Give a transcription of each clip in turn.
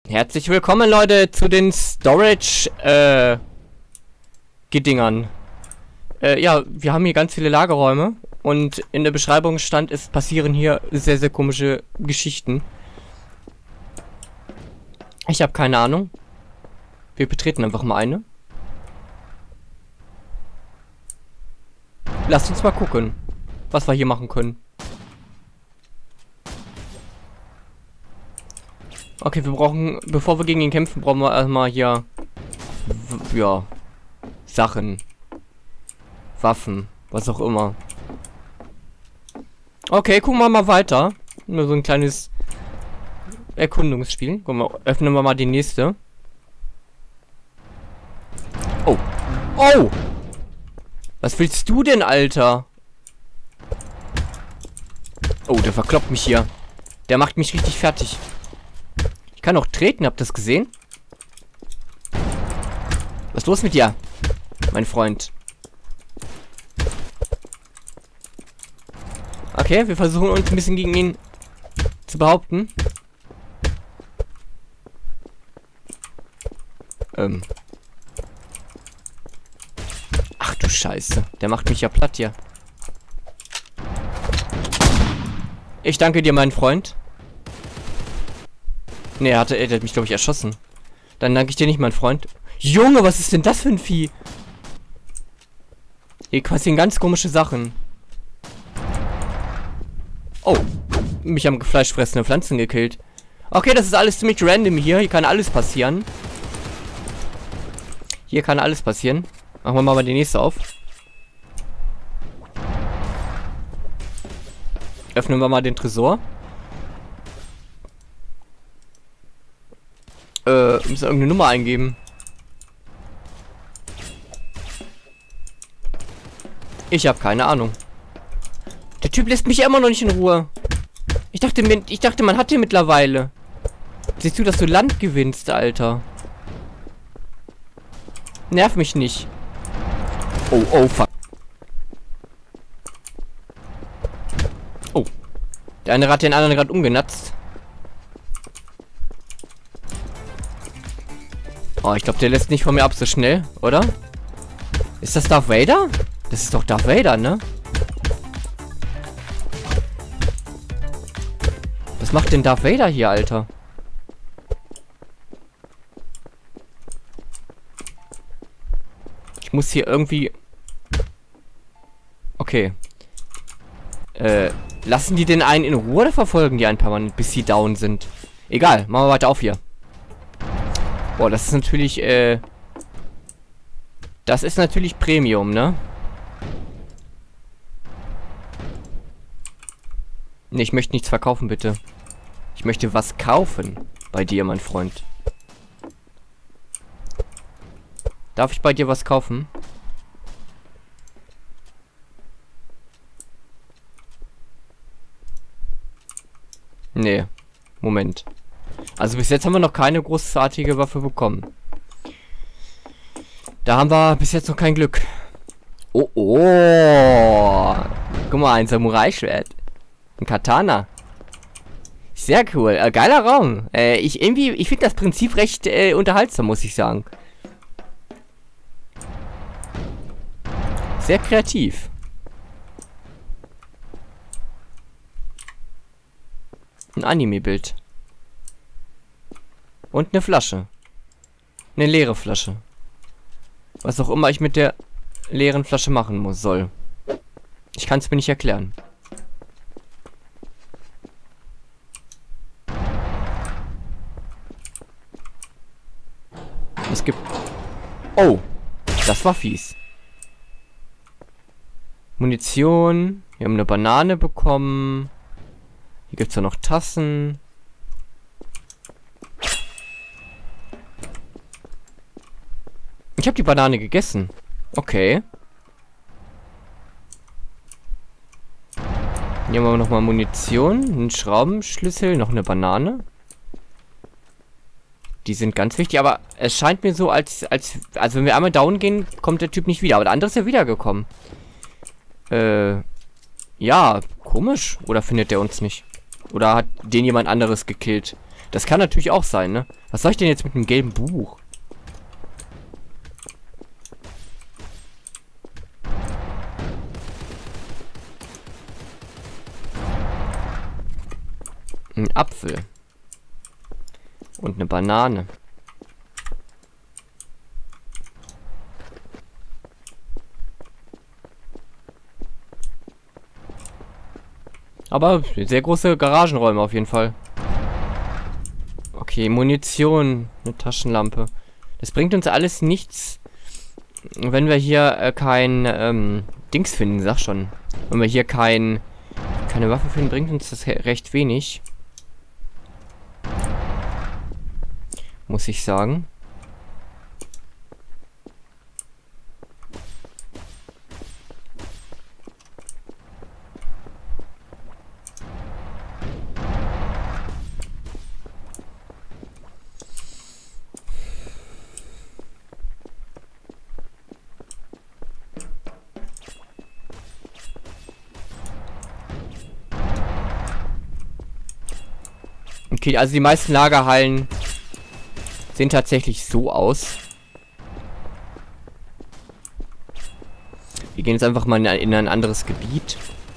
Herzlich willkommen, Leute, zu den Storage, Gedingern. Ja, wir haben hier ganz viele Lagerräume und in der Beschreibung stand, es passieren hier sehr, sehr komische Geschichten. Ich habe keine Ahnung. Wir betreten einfach mal eine. Lasst uns mal gucken, was wir hier machen können. Okay, wir brauchen, bevor wir gegen ihn kämpfen, brauchen wir erstmal hier, ja, Sachen. Waffen, was auch immer. Okay, gucken wir mal weiter. Nur so ein kleines Erkundungsspiel. Gucken wir, öffnen wir mal die nächste. Oh. Oh! Was willst du denn, Alter? Oh, der verkloppt mich hier. Der macht mich richtig fertig. Ich kann auch treten, habt ihr das gesehen? Was ist los mit dir, mein Freund? Okay, wir versuchen uns ein bisschen gegen ihn zu behaupten. Ach du Scheiße, der macht mich ja platt hier. Ich danke dir, mein Freund. Ne, er hat mich, glaube ich, erschossen. Dann danke ich dir nicht, mein Freund. Junge, was ist denn das für ein Vieh? Hier passieren ganz komische Sachen. Oh, mich haben fleischfressende Pflanzen gekillt. Okay, das ist alles ziemlich random hier. Hier kann alles passieren. Hier kann alles passieren. Machen wir mal die nächste auf. Öffnen wir mal den Tresor. Müssen irgendeine Nummer eingeben. Ich habe keine Ahnung. Der Typ lässt mich immer noch nicht in Ruhe. Ich dachte, man hat den mittlerweile. Siehst du, dass du Land gewinnst, Alter? Nerv mich nicht. Oh, oh, fuck. Oh. Der eine hat den anderen gerade umgenatzt. Oh, ich glaube, der lässt nicht von mir ab so schnell, oder? Ist das Darth Vader? Das ist doch Darth Vader, ne? Was macht denn Darth Vader hier, Alter? Ich muss hier irgendwie... Okay. Lassen die den einen in Ruhe oder verfolgen die einen permanent, bis sie down sind? Egal, machen wir weiter auf hier. Boah, das ist natürlich, das ist natürlich Premium, ne? Ne, ich möchte nichts verkaufen, bitte. Ich möchte was kaufen bei dir, mein Freund. Darf ich bei dir was kaufen? Nee. Moment. Also bis jetzt haben wir noch keine großartige Waffe bekommen. Da haben wir bis jetzt noch kein Glück. Oh, oh. Guck mal, ein Samurai-Schwert. Ein Katana. Sehr cool. Geiler Raum. Ich finde das Prinzip recht unterhaltsam, muss ich sagen. Sehr kreativ. Ein Anime-Bild. Und eine Flasche. Eine leere Flasche. Was auch immer ich mit der leeren Flasche machen soll. Ich kann es mir nicht erklären. Es gibt... Oh! Das war fies. Munition. Wir haben eine Banane bekommen. Hier gibt es ja noch Tassen. Ich habe die Banane gegessen. Okay. Hier haben wir nochmal Munition, einen Schraubenschlüssel, noch eine Banane. Die sind ganz wichtig, aber es scheint mir so, also wenn wir einmal down gehen, kommt der Typ nicht wieder. Aber der andere ist ja wiedergekommen. Ja, komisch. Oder findet der uns nicht? Oder hat den jemand anderes gekillt? Das kann natürlich auch sein, ne? Was soll ich denn jetzt mit einem gelben Buch? Ein Apfel. Und eine Banane. Aber sehr große Garagenräume auf jeden Fall. Okay, Munition, eine Taschenlampe. Das bringt uns alles nichts, wenn wir hier kein Dings finden, sag schon. Wenn wir hier keine Waffe finden, bringt uns das recht wenig. Muss ich sagen. Okay, also die meisten Lagerhallen sehen tatsächlich so aus. Wir gehen jetzt einfach mal in ein anderes Gebiet.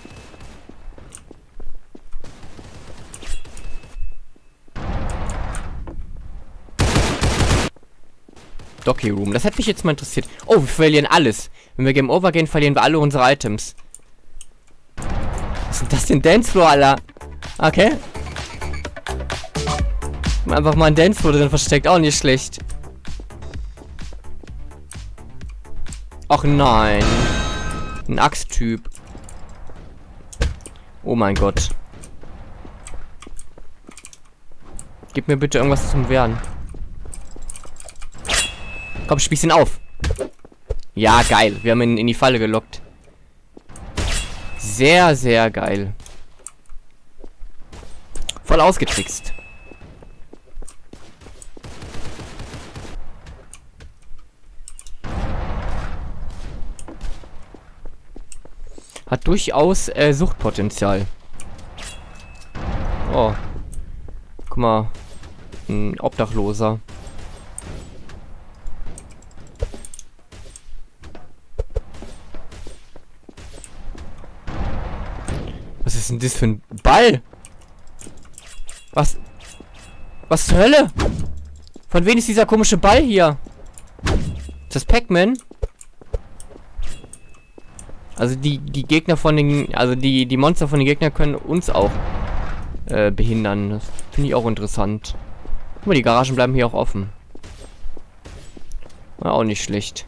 Docky Room. Das hat mich jetzt mal interessiert. Oh, wir verlieren alles. Wenn wir Game Over gehen, verlieren wir alle unsere Items. Was ist das denn? Dancefloor, Alter? Okay. Einfach mal ein Dancefloor drin versteckt. Auch nicht schlecht. Ach nein. Ein Axttyp. Oh mein Gott. Gib mir bitte irgendwas zum Wehren. Komm, spieß ihn auf. Ja, geil. Wir haben ihn in die Falle gelockt. Sehr, sehr geil. Voll ausgetrickst. Hat durchaus Suchtpotenzial. Oh. Guck mal. Ein Obdachloser. Was ist denn das für ein Ball? Was? Was zur Hölle? Von wem ist dieser komische Ball hier? Ist das Pac-Man? Also die Gegner von den... Also die Monster von den Gegnern können uns auch behindern. Das finde ich auch interessant. Guck mal, die Garagen bleiben hier auch offen. War auch nicht schlecht.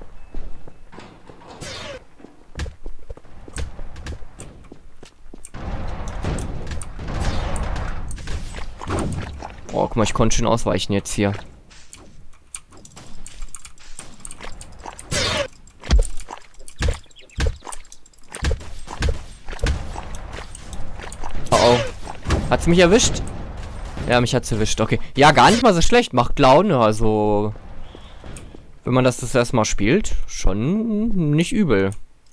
Oh, guck mal, ich konnte schön ausweichen jetzt hier. Oh oh. Hat's mich erwischt? Ja, mich hat's erwischt. Okay. Ja, gar nicht mal so schlecht. Macht Laune. Also, wenn man das erstmal spielt, schon nicht übel.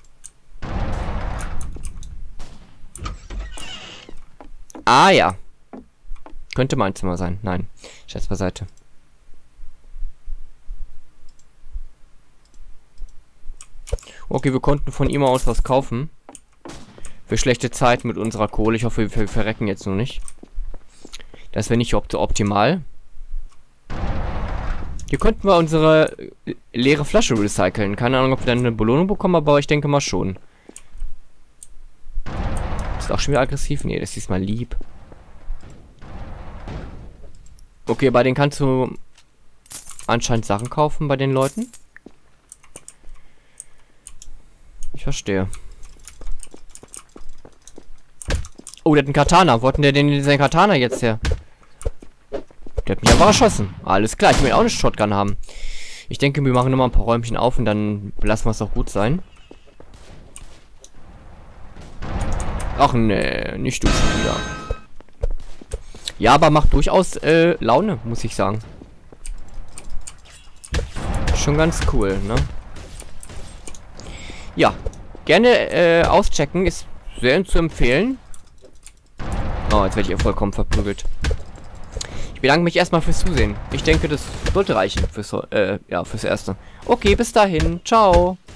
Ah ja. Könnte mein Zimmer sein. Nein. Scherz beiseite. Okay, wir konnten von ihm aus was kaufen. Für schlechte Zeit mit unserer Kohle. Ich hoffe, wir verrecken jetzt nur nicht. Das wäre nicht optimal. Hier könnten wir unsere leere Flasche recyceln. Keine Ahnung, ob wir dann eine Belohnung bekommen, aber ich denke mal schon. Ist auch schon wieder aggressiv? Nee, das ist diesmal lieb. Okay, bei denen kannst du anscheinend Sachen kaufen, bei den Leuten. Ich verstehe. Oh, der hat einen Katana. Wo hat denn der denn seinen Katana jetzt her? Der hat mich aber erschossen. Alles klar, ich will auch eine Shotgun haben. Ich denke, wir machen nochmal ein paar Räumchen auf und dann lassen wir es auch gut sein. Ach nee, nicht du schon wieder. Ja, aber macht durchaus Laune, muss ich sagen. Schon ganz cool, ne? Ja, gerne auschecken, ist sehr zu empfehlen. Oh, jetzt werde ich ja vollkommen verprügelt. Ich Ich bedanke mich erstmal fürs Zusehen. Ich denke, das sollte reichen fürs Erste. Okay, bis dahin. Ciao.